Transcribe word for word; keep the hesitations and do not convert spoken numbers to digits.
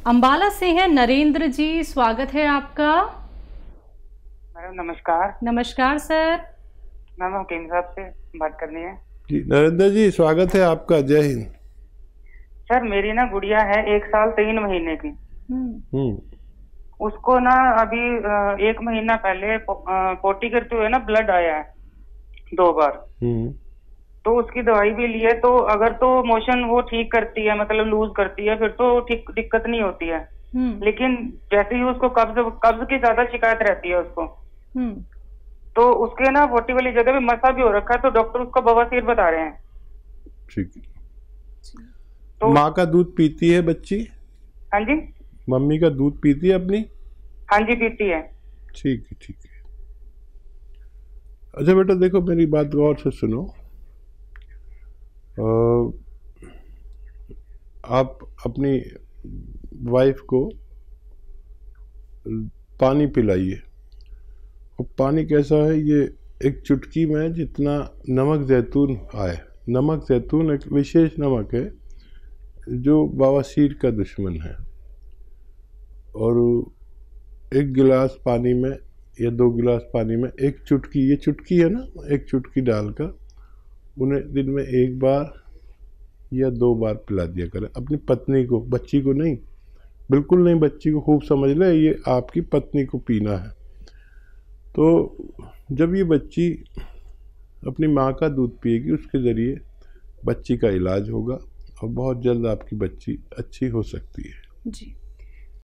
अंबाला से हैं नरेंद्र जी, स्वागत है आपका। मैडम नमस्कार। नमस्कार सर। मैम हकीम साहब से बात करनी है। जी नरेंद्र जी, स्वागत है आपका। जय हिंद। सर मेरी ना गुड़िया है एक साल तीन महीने की। हम्म उसको ना अभी एक महीना पहले पोटी करते हुए ना ब्लड आया है दो बार। हम्म तो उसकी दवाई भी ली है, तो अगर तो मोशन वो ठीक करती है, मतलब लूज करती है, फिर तो ठीक दिक्कत नहीं होती है। लेकिन जैसे ही उसको कब्ज कब्ज की ज्यादा शिकायत रहती है उसको, तो उसके ना पोटी वाली जगह पे मसा भी हो रखा है, तो डॉक्टर उसको बवासीर बता रहे हैं। ठीक है। तो माँ का दूध पीती है बच्ची? हाँ जी। मम्मी का दूध पीती है अपनी? हाँ जी पीती है। ठीक है ठीक है। अच्छा बेटा देखो, मेरी बात गौर से सुनो। आ, आप अपनी वाइफ को पानी पिलाइए। और पानी कैसा है, ये एक चुटकी में जितना नमक जैतून आए। नमक जैतून एक विशेष नमक है जो बवासीर का दुश्मन है। और एक गिलास पानी में या दो गिलास पानी में एक चुटकी, ये चुटकी है ना, एक चुटकी डालकर उन्हें दिन में एक बार या दो बार पिला दिया करें अपनी पत्नी को, बच्ची को नहीं। बिल्कुल नहीं, बच्ची को खूब समझ ले, ये आपकी पत्नी को पीना है। तो जब ये बच्ची अपनी माँ का दूध पिएगी, उसके ज़रिए बच्ची का इलाज होगा और बहुत जल्द आपकी बच्ची अच्छी हो सकती है। जी।